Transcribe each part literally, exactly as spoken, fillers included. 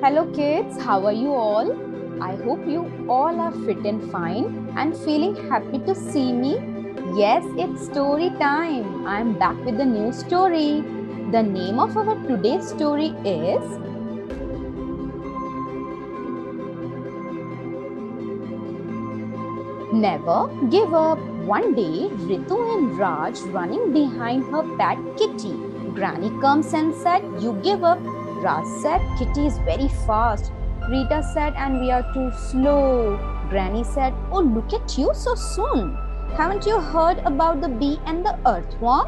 Hello kids, how are you all? I hope you all are fit and fine and feeling happy to see me. Yes, it's story time. I am back with a new story. The name of our today's story is Never Give Up. One day, Ritu and Raj running behind her pet Kitty. Granny comes and said, "You give up." Raj said, "Kitty is very fast." Rita said, "And we are too slow." Granny said, "Oh, look at you so soon. Haven't you heard about the bee and the earthworm?"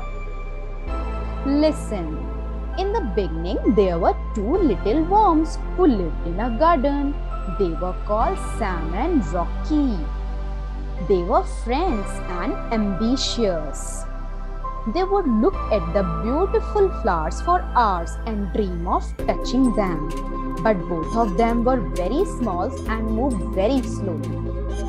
Listen. In the beginning, there were two little worms who lived in a garden. They were called Sam and Rocky. They were friends and ambitious. They would look at the beautiful flowers for hours and dream of touching them. But both of them were very small and moved very slowly.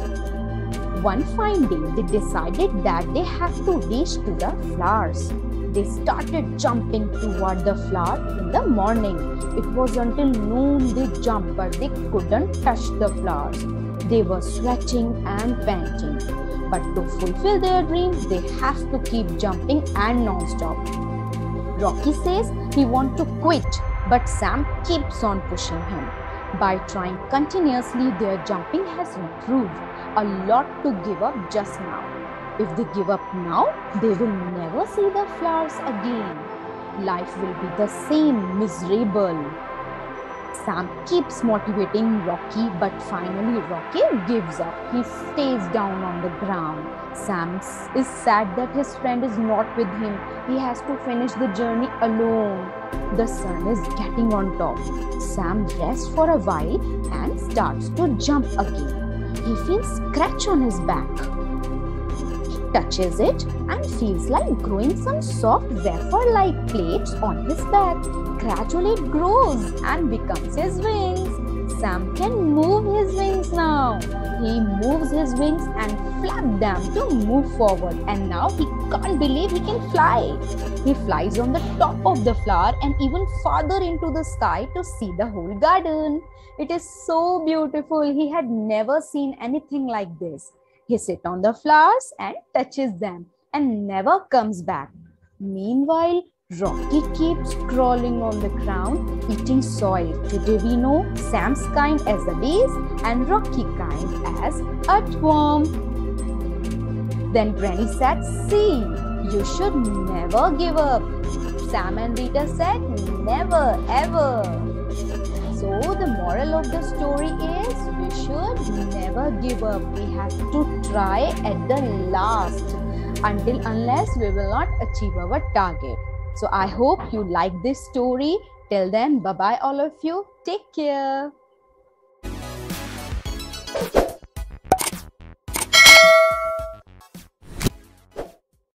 One fine day, they decided that they have to reach to the flowers. They started jumping toward the flower in the morning. It was until noon they jumped, but they couldn't touch the flowers. They were sweating and panting. But to fulfill their dreams, they have to keep jumping and non-stop. Rocky says he wants to quit, but Sam keeps on pushing him. By trying continuously, their jumping has improved. A lot to give up just now. If they give up now, they will never see the flowers again. Life will be the same, miserable. Sam keeps motivating Rocky, but finally Rocky gives up. He stays down on the ground. Sam is sad that his friend is not with him. He has to finish the journey alone. The sun is getting on top. Sam rests for a while and starts to jump again. He feels a scratch on his back. He touches it and feels like growing some soft wafer-like plates on his back. Gradually it grows and becomes his wings. Sam can move his wings now. He moves his wings and flaps them to move forward, and now he can't believe he can fly. He flies on the top of the flower and even farther into the sky to see the whole garden. It is so beautiful. He had never seen anything like this. He sits on the flowers and touches them and never comes back. Meanwhile, Rocky keeps crawling on the ground, eating soil. Today we know Sam's kind as the bees and Rocky kind as earthworm. Then Granny said, "See, you should never give up." Sam and Rita said, "Never, ever." So the moral of the story is we should never give up. We have to try at the last until unless we will not achieve our target. So I hope you like this story. Till then, bye-bye all of you. Take care.